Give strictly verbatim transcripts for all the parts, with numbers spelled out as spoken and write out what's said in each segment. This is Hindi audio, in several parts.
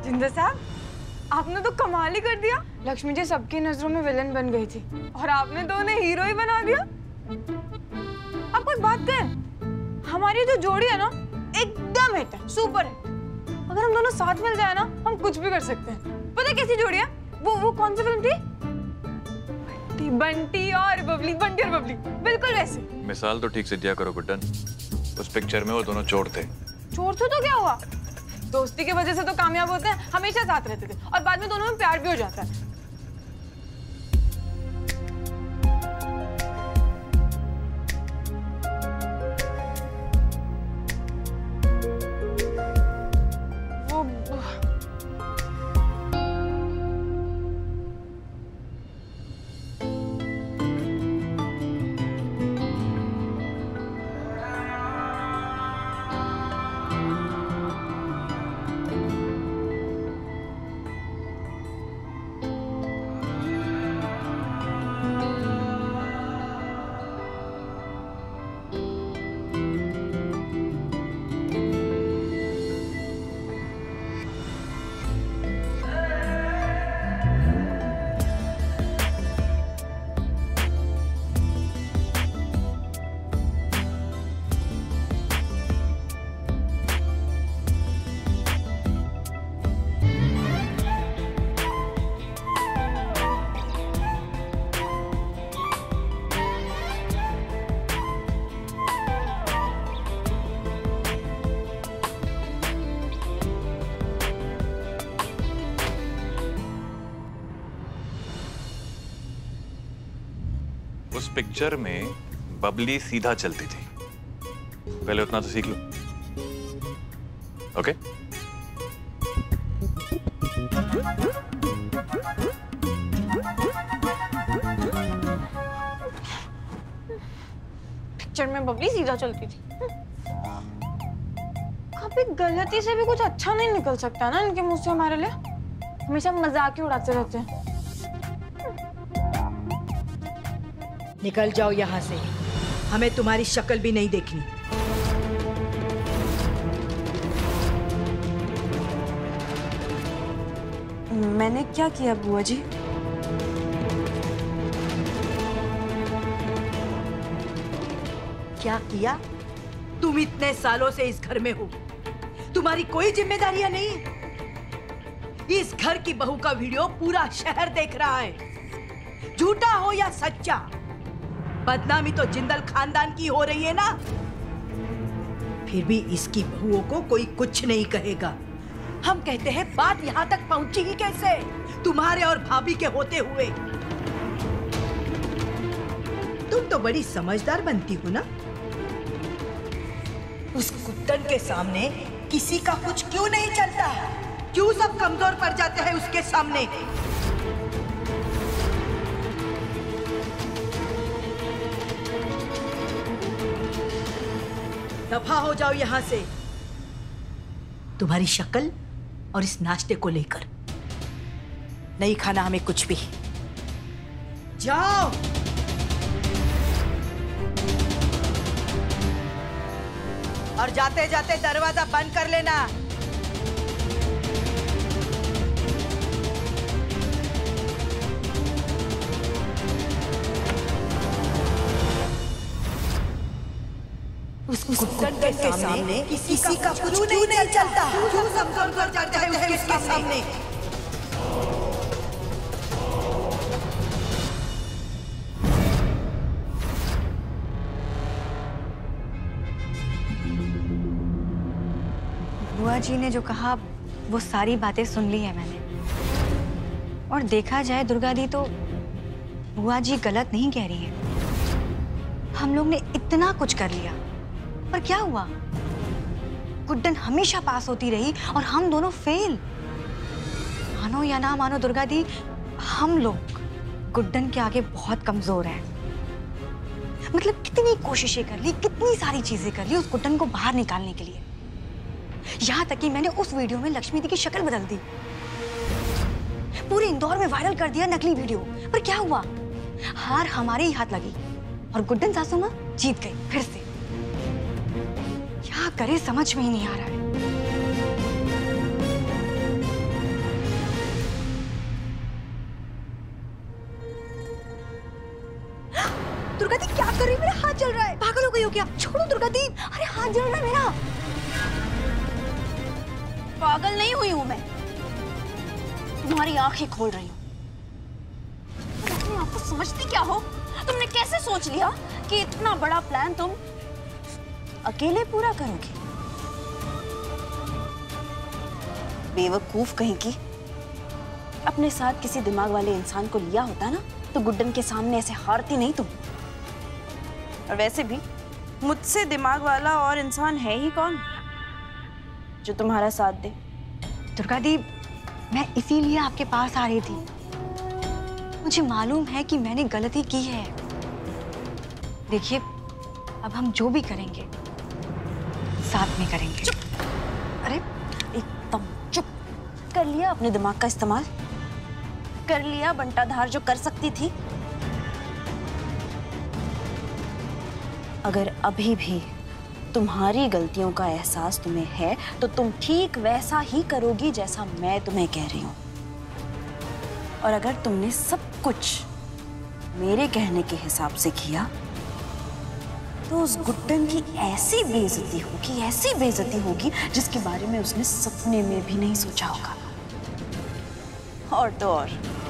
जिंदा साहब, आपने तो कमाल ही कर दिया। लक्ष्मी जी सबकी नजरों में विलन बन गई थी और आपने तो उन्हें हीरो ही बना दिया। आपको एक बात कहें, हमारी जो जोड़ी है ना एकदम हिट है, सुपर हिट। अगर हम दोनों साथ मिल जाए ना, हम कुछ भी कर सकते हैं। पता है कैसी जोड़ी है? वो वो कौन सी फिल्म थी? बंटी बंटी और बबली, बंटी और बबली, बिल्कुल वैसे। मिसाल तो ठीक से दिया करो गुड्डन। उस पिक्चर में वो दोनों चोर थे। चोर थे तो क्या हुआ? दोस्ती की वजह से तो कामयाब होते हैं, हमेशा साथ रहते थे और बाद में दोनों में प्यार भी हो जाता है। उस पिक्चर में बबली सीधा चलती थी। पहले उतना तो सीख लो। ओके? पिक्चर में बबली सीधा चलती थी। कभी गलती से भी कुछ अच्छा नहीं निकल सकता ना इनके मुंह से हमारे लिए। हमेशा मजाक ही उड़ाते रहते हैं। निकल जाओ यहाँ से, हमें तुम्हारी शक्ल भी नहीं देखनी। मैंने क्या किया बुआ जी? क्या किया? तुम इतने सालों से इस घर में हो, तुम्हारी कोई जिम्मेदारियां नहीं। इस घर की बहू का वीडियो पूरा शहर देख रहा है। झूठा हो या सच्चा, बदनामी तो जिंदल खानदान की हो रही है ना। फिर भी इसकी बहुओं को कोई कुछ नहीं कहेगा। हम कहते हैं बात यहां तक पहुंची ही कैसे, तुम्हारे और भाभी के होते हुए। तुम तो बड़ी समझदार बनती हो ना। उस कुत्तन के सामने किसी का कुछ क्यों नहीं चलता? क्यों सब कमजोर पड़ जाते हैं उसके सामने? दफा हो जाओ यहां से, तुम्हारी शक्ल और इस नाश्ते को लेकर नहीं खाना हमें कुछ भी। जाओ। और जाते जाते दरवाजा बंद कर लेना। उस कुत्तन के सामने किसी का कुछ क्यों नहीं चलता? क्यों सब कमजोर जाते हैं उसके सामने? बुआ जी ने जो कहा वो सारी बातें सुन ली है मैंने। और देखा जाए दुर्गा दी तो बुआ जी गलत नहीं कह रही है। हम लोग ने इतना कुछ कर लिया, पर क्या हुआ? गुड्डन हमेशा पास होती रही और हम दोनों फेल। मानो या ना मानो दुर्गा दी, हम लोग गुड्डन के आगे बहुत कमजोर हैं। मतलब कितनी कोशिशें कर ली, कितनी सारी चीजें कर ली उस गुड्डन को बाहर निकालने के लिए। यहाँ तक कि मैंने उस वीडियो में लक्ष्मी दी की शक्ल बदल दी, पूरे इंदौर में वायरल कर दिया नकली वीडियो। पर क्या हुआ? हार हमारे ही हाथ लगी और गुड्डन सासू माँ जीत गई फिर से। क्या करे समझ में ही नहीं आ रहा है। हाथ जल रहा है। पागल हो गई हो क्या? छोड़ो दुर्गा दी। अरे हाथ जल रहा है मेरा। पागल नहीं हुई हूं मैं, तुम्हारी आंखें खोल रही हूँ। तुम अपने आप को समझती क्या हो? तुमने कैसे सोच लिया कि इतना बड़ा प्लान तुम अकेले पूरा करोगे? बेवकूफ कहीं की। अपने साथ किसी दिमाग वाले इंसान को लिया होता ना तो गुड्डन के सामने ऐसे हारती नहीं तुम। और वैसे भी मुझसे दिमाग वाला और इंसान है ही कौन जो तुम्हारा साथ दे? दुर्गा दी, मैं इसीलिए आपके पास आ रही थी। मुझे मालूम है कि मैंने गलती की है। देखिए, अब हम जो भी करेंगे साथ में करेंगे। चुप। अरे एकदम चुप। कर लिया अपने दिमाग का इस्तेमाल? कर लिया बंटाधार जो कर सकती थी? अगर अभी भी तुम्हारी गलतियों का एहसास तुम्हें है तो तुम ठीक वैसा ही करोगी जैसा मैं तुम्हें कह रही हूं। और अगर तुमने सब कुछ मेरे कहने के हिसाब से किया तो उस गुड्डन की ऐसी बेइज्जती होगी, ऐसी बेइज्जती होगी जिसके बारे में उसने सपने में भी नहीं सोचा होगा। और तो और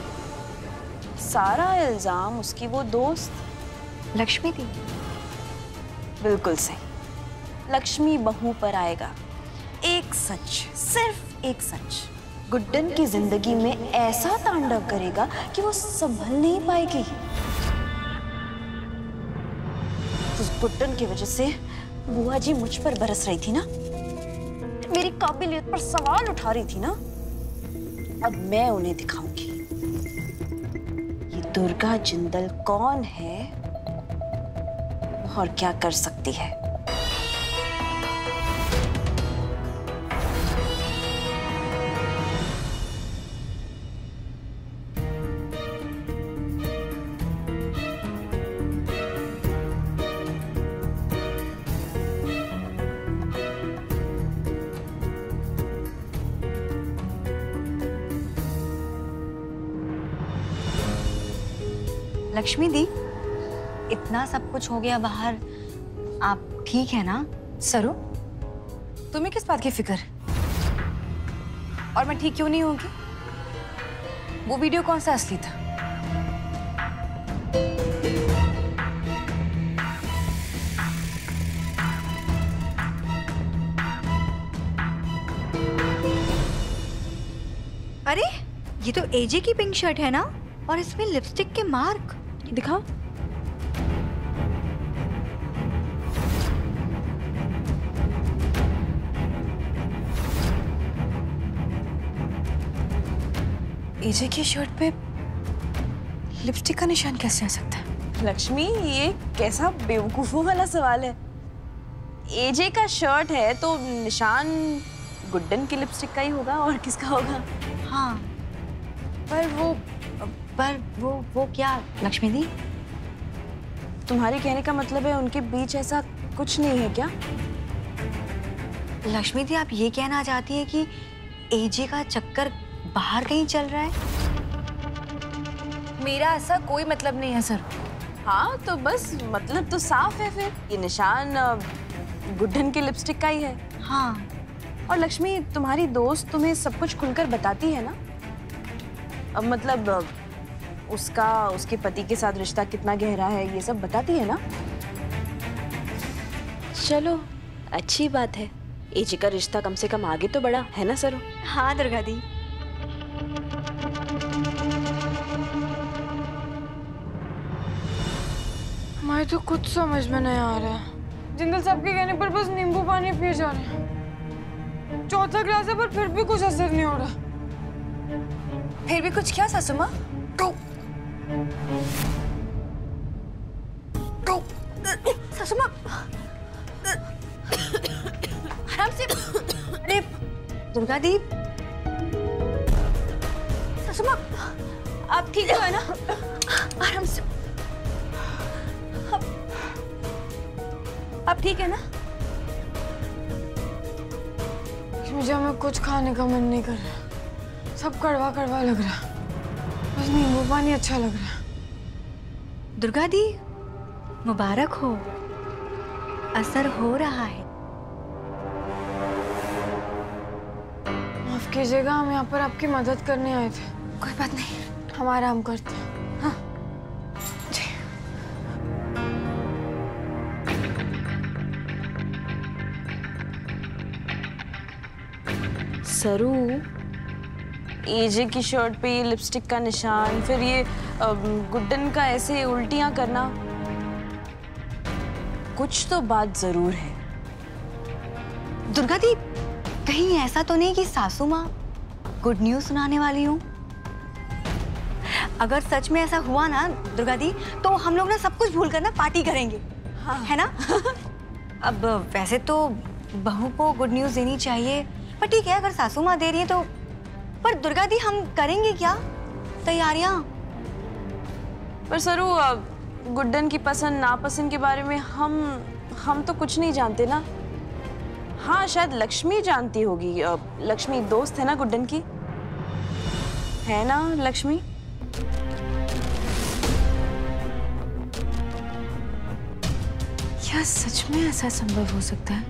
सारा इल्जाम उसकी वो दोस्त लक्ष्मी थी। बिल्कुल सही, लक्ष्मी बहू पर आएगा। एक सच, सिर्फ एक सच गुड्डन की जिंदगी में ऐसा तांडव करेगा कि वो संभल नहीं पाएगी। उस गुड्डन की वजह से बुआ जी मुझ पर बरस रही थी ना, मेरी काबिलियत पर सवाल उठा रही थी ना। अब मैं उन्हें दिखाऊंगी ये दुर्गा जिंदल कौन है और क्या कर सकती है। लक्ष्मी दी, इतना सब कुछ हो गया बाहर, आप ठीक है ना? सरू, तुम्हें किस बात की फिक्र? और मैं ठीक क्यों नहीं होगी? वो वीडियो कौन सा असली था? अरे ये तो एजे की पिंक शर्ट है ना, और इसमें लिपस्टिक के मार्क। दिखाओ। एजे की शर्ट पे लिपस्टिक का निशान कैसे आ सकता है? लक्ष्मी, ये कैसा बेवकूफों वाला सवाल है। एजे का शर्ट है तो निशान गुड्डन की लिपस्टिक का ही होगा, और किसका होगा? हाँ, पर वो पर वो वो क्या लक्ष्मी दी? तुम्हारे कहने का मतलब है उनके बीच ऐसा कुछ नहीं है क्या? लक्ष्मी दी, आप ये कहना चाहती है कि एजे का चक्कर बाहर कहीं चल रहा है? मेरा ऐसा कोई मतलब नहीं है सर। हाँ तो बस मतलब तो साफ है फिर, ये निशान गुड्डन की लिपस्टिक का ही है। हाँ। और लक्ष्मी, तुम्हारी दोस्त तुम्हें सब कुछ खुलकर बताती है ना? अब मतलब उसका उसके पति के साथ रिश्ता कितना गहरा है ये सब बताती है ना? चलो अच्छी बात है, एजे का रिश्ता कम से कम आगे तो बढ़ा है ना सरो? हाँ दुर्गा दी। मुझे तो कुछ समझ में नहीं आ रहा है। जिंदल साहब के कहने पर बस नींबू पानी पिए जा रहे हैं। चौथा ग्लास है पर फिर भी कुछ असर नहीं हो रहा। फिर भी कुछ क्या सासू माँ? सासू माँ, आराम से। अरे दुर्गा दी, सासू माँ, आप ठीक हो ना? आराम से। आप ठीक है ना? मुझे हमें कुछ खाने का मन नहीं कर रहा, सब कड़वा कड़वा लग रहा है, बस नींबू पानी अच्छा लग रहा है। दुर्गा दी, मुबारक हो, असर हो रहा है। माफ कीजिएगा, हम यहाँ पर आपकी मदद करने आए थे। कोई बात नहीं, हम आराम करते हैं। हाँ जी। सरू, एजे की शर्ट पे ये लिपस्टिक का निशान, फिर ये गुड्डन का ऐसे उल्टियां करना, कुछ तो बात जरूर है। दुर्गा दी, कहीं ऐसा तो नहीं कि सासू माँ गुड न्यूज सुनाने वाली हूँ? अगर सच में ऐसा हुआ ना दुर्गा दी, तो हम लोग ना सब कुछ भूल कर ना पार्टी करेंगे। हाँ। है ना? अब वैसे तो बहू को गुड न्यूज देनी चाहिए, पर ठीक है अगर सासू माँ दे रही है तो। पर दुर्गा दी, हम करेंगे क्या तैयारियां? पर सरू, गुड्डन की पसंद नापसंद के बारे में हम हम तो कुछ नहीं जानते ना। हाँ, शायद लक्ष्मी जानती होगी। लक्ष्मी दोस्त है ना गुड्डन की, है ना लक्ष्मी? क्या सच में ऐसा संभव हो सकता है?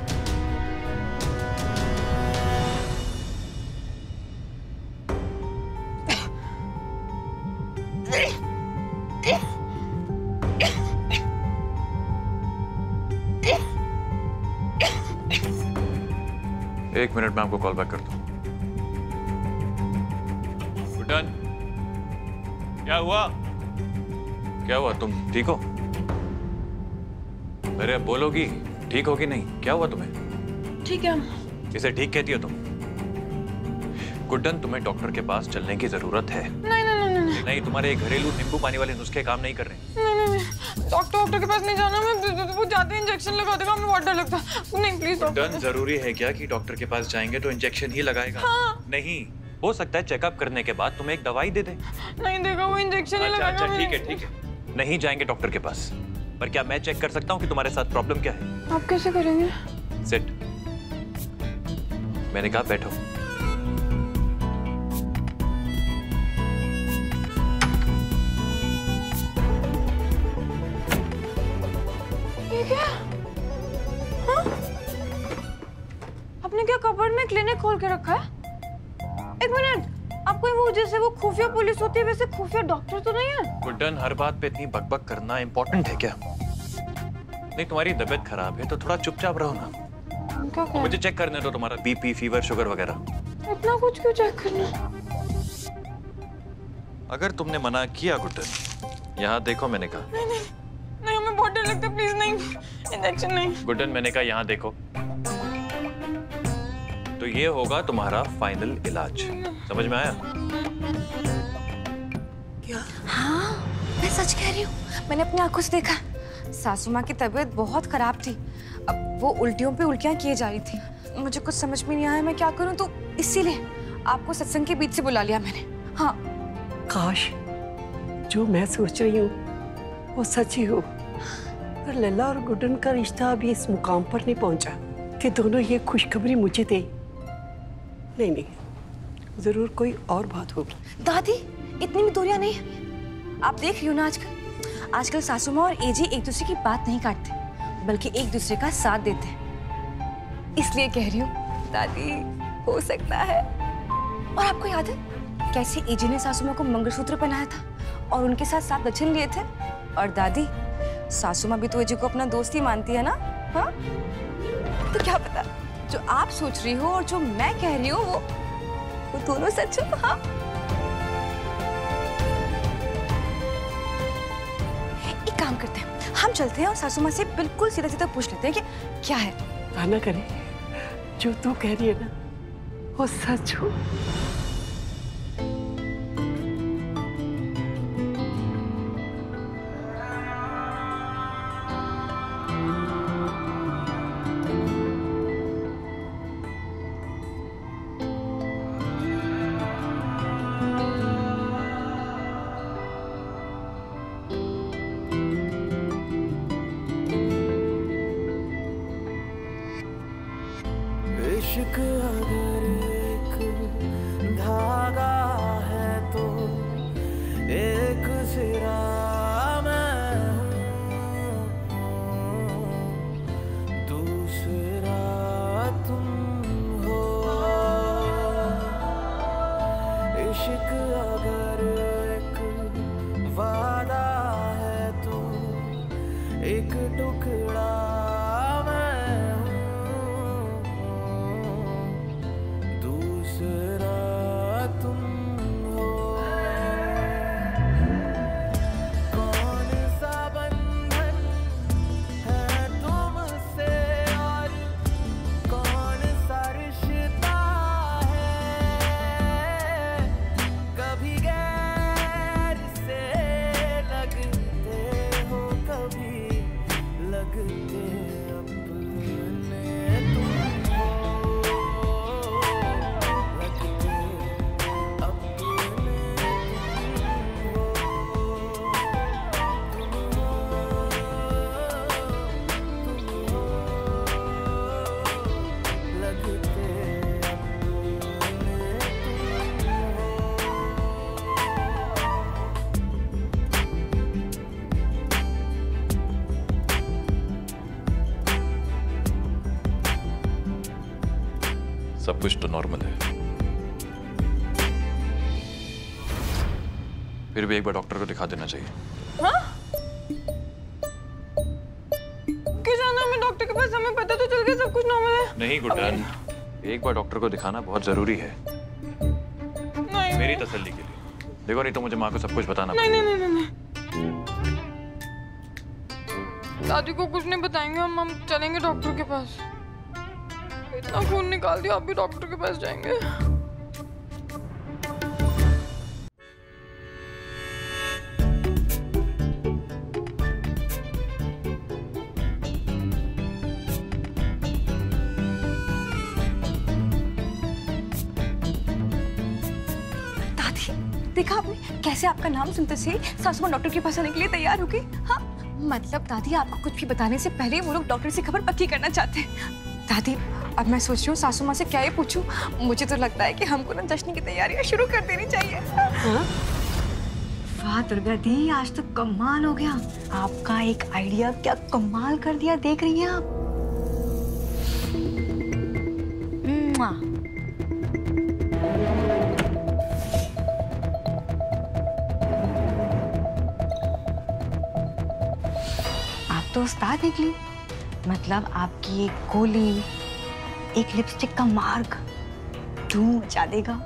एक मिनट में आपको कॉल बैक करता हूँ। गुड्डन, क्या हुआ? क्या हुआ? तुम ठीक हो? अरे बोलोगी ठीक हो कि नहीं? क्या हुआ तुम्हें? ठीक है। इसे ठीक कहती हो तुम? गुड्डन, तुम्हें डॉक्टर के पास चलने की जरूरत है। नहीं नहीं नहीं नहीं नहीं, तुम्हारे घरेलू नींबू पानी वाले नुस्खे काम नहीं कर रहे। नहीं नहीं नहीं, डॉक्टर डॉक्टर के पास नहीं जाना। मैं वो जाते इंजेक्शन लगा देगा, हमें बहुत डर लगता है। नहीं प्लीज डॉक्टर। जरूरी है क्या कि डॉक्टर के पास जाएंगे तो इंजेक्शन ही लगाएगा? हाँ। नहीं, हो सकता है चेकअप करने के बाद तुम्हें एक दवाई दे दे। नहीं देगा, वो इंजेक्शन ही अच्छा लगाएगा। अच्छा, ठीक है ठीक है, नहीं जाएंगे डॉक्टर के पास। पर क्या मैं चेक कर सकता हूँ कि तुम्हारे साथ प्रॉब्लम क्या है? आप कैसे करेंगे? सिट। मैंने कहा बैठो। ये क्या? हाँ? आपने क्या कबर्ड में क्लिनिक खोल के रखा है? एक मिनट, आपको वो जैसे वो खुफिया पुलिस होती है वैसे खुफिया डॉक्टर तो नहीं है? गुड्डन, हर बात पे इतनी बकबक करना इम्पोर्टेंट है क्या? नहीं, तुम्हारी तबीयत खराब है तो थोड़ा चुपचाप रहो ना। क्या कर? मुझे चेक करने दो तुम्हारा बीपी, फीवर, शुगर वगैरह। इतना कुछ क्यों चेक करना? अगर तुमने मना किया गुड्डन, यहाँ देखो मैंने कहा। नहीं नहीं नहीं, हमें बहुत डर लगता है, प्लीज नहीं, इंजेक्शन नहीं। गुड्डन, मैंने कहा यहाँ देखो। तो ये होगा तुम्हारा फाइनल इलाज। समझ में आया? क्या? हाँ, मैं सच कह रही हूँ, मैंने अपनी आंखों से देखा। सासू माँ की तबीयत बहुत खराब थी, अब वो उल्टियों पे उल्टियाँ किए जा रही थी। मुझे कुछ समझ में नहीं आया मैं क्या करूँ, तो इसीलिए आपको सत्संग के बीच से बुला लिया मैंने। हाँ। काश जो मैं सोच रही हूँ वो सच ही हो, पर लल्ला और गुड्डन का रिश्ता अभी इस मुकाम पर नहीं पहुंचा कि दोनों ये खुशखबरी मुझे दे। नहीं नहीं, जरूर कोई और बात होगी। दादी, इतनी भी दूरियां नहीं है। आप देख रही हो ना आजकल आजकल सासू माँ और एजी एक दूसरे की बात नहीं काटते, बल्कि एक दूसरे का साथ देते हैं। इसलिए कह रही हूँ दादी, हो सकता है। और आपको याद है कैसे एजी ने सासू माँ को मंगलसूत्र पहनाया था और उनके साथ सात वचन लिए थे? और दादी, सासू माँ भी तो एजी को अपना दोस्त ही मानती है ना? हाँ, तो क्या पता जो आप सोच रही हो और जो मैं कह रही हूँ वो वो दोनों सच हो। हाँ, एक काम करते हैं, हम चलते हैं और सासू माँ से बिल्कुल सीधा सीधा पूछ लेते हैं कि क्या है। आना करे, जो तू कह रही है ना वो सच हो। इश्क अगर एक इश्क अगर एक वादा है तू एक टुकड़ा मैं हूँ दूसरा तुम हो कौन सा बंधन है तुमसे और कौन सा रिश्ता है कभी गैर से लगते हो कभी लगते अपने तुम हो लगते अपने तुम हो तुम हो लगते अपने सब कुछ तो नॉर्मल है, फिर भी एक बार डॉक्टर को दिखा देना चाहिए। हाँ? क्यों जाना हमें डॉक्टर के पास? हमें पता तो चल गया सब कुछ नॉर्मल है। नहीं गुड्डन, एक बार डॉक्टर को दिखाना बहुत जरूरी है नहीं मेरी तसल्ली के लिए। देखो नहीं तो मुझे माँ को सब कुछ बताना नहीं पड़ेगा। नहीं नहीं नहीं दादी को कुछ नहीं बताएंगे हम हम चलेंगे डॉक्टर के पास। इतना खून निकाल दिया, आप भी डॉक्टर के पास जाएंगे। दादी, देखा आपने कैसे आपका नाम सुनते से सासू माँ डॉक्टर के पास आने के लिए तैयार हो गई? हाँ, मतलब दादी आपको कुछ भी बताने से पहले वो लोग डॉक्टर से खबर पक्की करना चाहते हैं। दादी, अब मैं सोच रही हूँ सासू माँ से क्या ही पूछूं। मुझे तो लगता है कि हमको ना जश्न की तैयारियां शुरू कर देनी चाहिए। हाँ? वाह दुर्गा दी, आज तो कमाल हो गया। आपका एक आइडिया क्या कमाल कर दिया, देख रही हैं आप। मुआ। आप तो उस्ताद निकली। मतलब आपकी एक गोली, एक लिपस्टिक का मार्क धूम मचा देगा।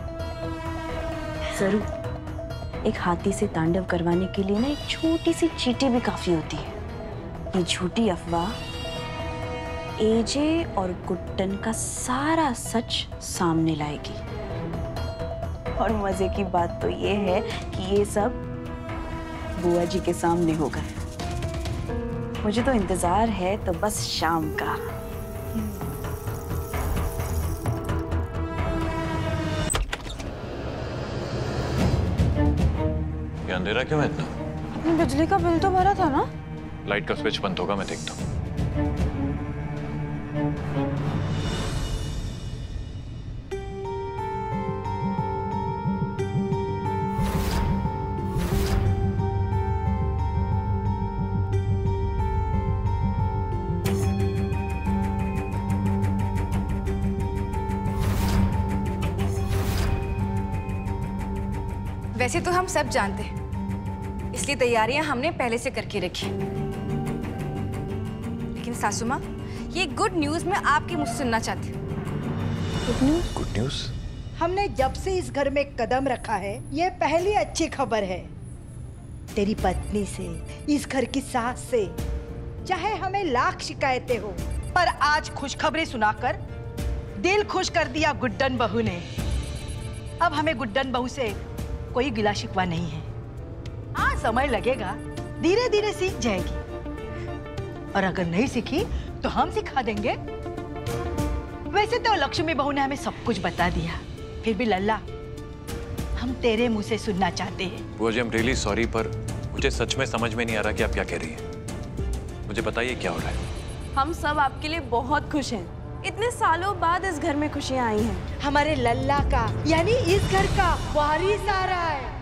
जरूर। एक हाथी से तांडव करवाने के लिए ना एक छोटी सी चींटी भी काफी होती है। ये झूठी अफवाह एजे और गुड्डन का सारा सच सामने लाएगी। और मजे की बात तो ये है कि ये सब बुआ जी के सामने होगा। मुझे तो इंतजार है तो बस शाम का। ये अंधेरा क्यों है इतना? आपने बिजली का बिल तो भरा था ना? लाइट का स्विच बंद होगा, मैं देखता हूँ। वैसे तो हम सब जानते हैं, इसलिए तैयारियां हमने पहले से करके रखी। लेकिन सासू माँ, ये गुड न्यूज मैं आपके मुंह से सुनना चाहती हूँ। Good news? Good news? हमने जब से इस घर में कदम रखा है, ये पहली अच्छी खबर है। तेरी पत्नी से, इस घर की सास से, चाहे हमें लाख शिकायतें हो, पर आज खुशखबरी सुनाकर दिल खुश कर दिया गुड्डन बहू ने। अब हमें गुड्डन बहू से कोई गिला शिकवा नहीं है। हाँ, समय लगेगा, धीरे धीरे सीख जाएगी। और अगर नहीं सीखी तो हम सिखा देंगे। वैसे तो लक्ष्मी बहू ने हमें सब कुछ बता दिया, फिर भी लल्ला, हम तेरे मुंह से सुनना चाहते हैं। बुआ जी, आई एम रियली सॉरी, पर मुझे सच में समझ में नहीं आ रहा कि आप क्या कह रही हैं। मुझे बताइए क्या हो रहा है। हम सब आपके लिए बहुत खुश हैं। इतने सालों बाद इस घर में खुशियाँ आई हैं। हमारे लल्ला का, यानी इस घर का वारिस आ रहा है।